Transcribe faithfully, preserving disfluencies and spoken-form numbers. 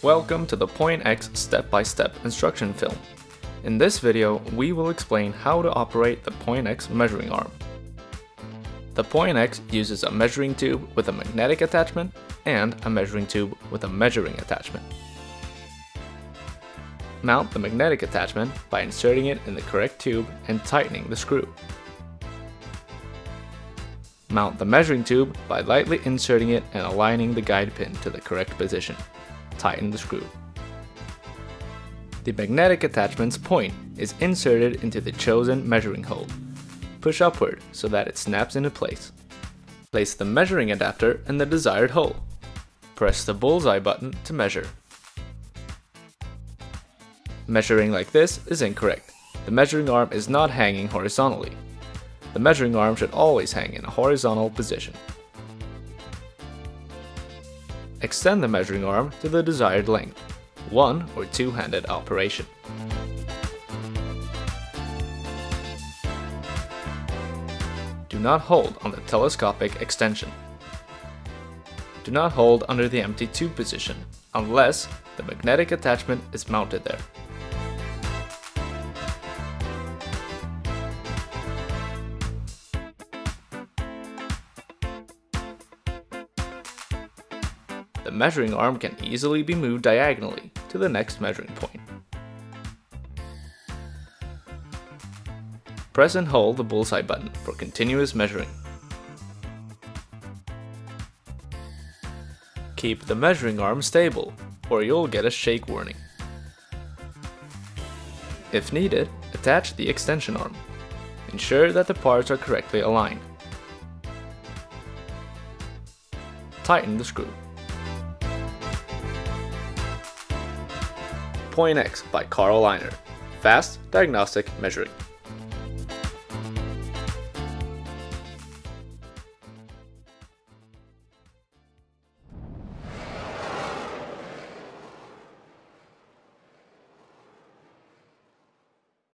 Welcome to the PointX step-by-step instruction film. In this video, we will explain how to operate the PointX measuring arm. The PointX uses a measuring tube with a magnetic attachment and a measuring tube with a measuring attachment. Mount the magnetic attachment by inserting it in the correct tube and tightening the screw. Mount the measuring tube by lightly inserting it and aligning the guide pin to the correct position. Tighten the screw. The magnetic attachment's point is inserted into the chosen measuring hole. Push upward so that it snaps into place. Place the measuring adapter in the desired hole. Press the bullseye button to measure. Measuring like this is incorrect. The measuring arm is not hanging horizontally. The measuring arm should always hang in a horizontal position. Extend the measuring arm to the desired length, one or two-handed operation. Do not hold on the telescopic extension. Do not hold under the empty tube position, unless the magnetic attachment is mounted there. The measuring arm can easily be moved diagonally to the next measuring point. Press and hold the bullseye button for continuous measuring. Keep the measuring arm stable, or you'll get a shake warning. If needed, attach the extension arm. Ensure that the parts are correctly aligned. Tighten the screw. PointX by Carl Liner. Fast diagnostic measuring.